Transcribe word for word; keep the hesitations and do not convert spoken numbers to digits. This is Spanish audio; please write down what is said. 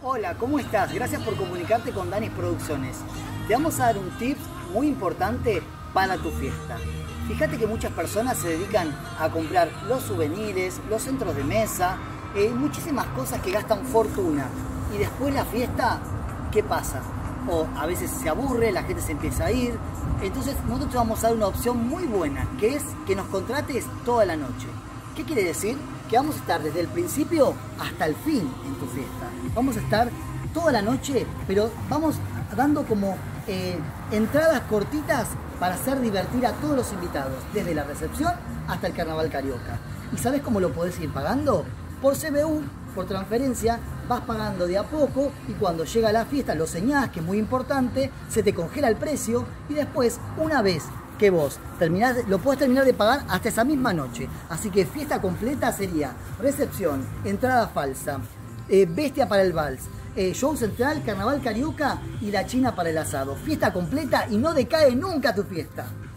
Hola, ¿cómo estás? Gracias por comunicarte con Danis Producciones. Te vamos a dar un tip muy importante para tu fiesta. Fíjate que muchas personas se dedican a comprar los souvenirs, los centros de mesa, eh, muchísimas cosas que gastan fortuna. Y después la fiesta, ¿qué pasa? O a veces se aburre, la gente se empieza a ir. Entonces nosotros te vamos a dar una opción muy buena, que es que nos contrates toda la noche. ¿Qué quiere decir? Que vamos a estar desde el principio hasta el fin en tu fiesta. Vamos a estar toda la noche, pero vamos dando como eh, entradas cortitas para hacer divertir a todos los invitados, desde la recepción hasta el carnaval carioca. ¿Y sabes cómo lo podés ir pagando? Por C B U, por transferencia, vas pagando de a poco y cuando llega la fiesta lo señás, que es muy importante, se te congela el precio y después, una vez que vos terminás, lo podés terminar de pagar hasta esa misma noche. Así que fiesta completa sería recepción, entrada falsa, eh, bestia para el vals, eh, show central, carnaval carioca y la china para el asado. Fiesta completa y no decae nunca tu fiesta.